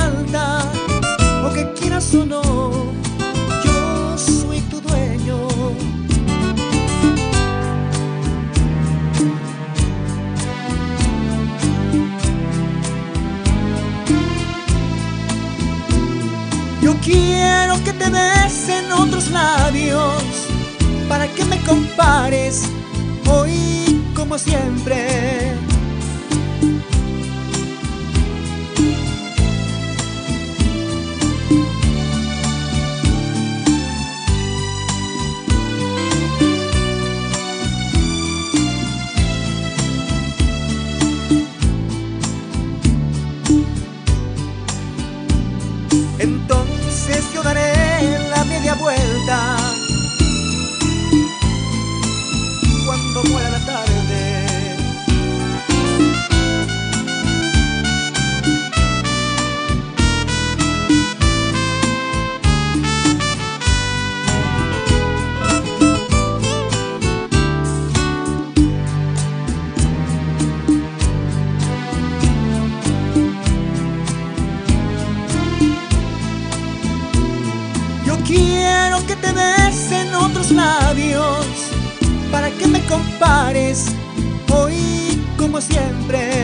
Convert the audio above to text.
falta, o que quieras o no, yo soy tu dueño. Yo quiero que te besen otros labios, para que me compares hoy como siempre. Entonces yo daré la media vuelta cuando muera la tarde. Yo quiero que te besen otros labios, para que me compares hoy como siempre.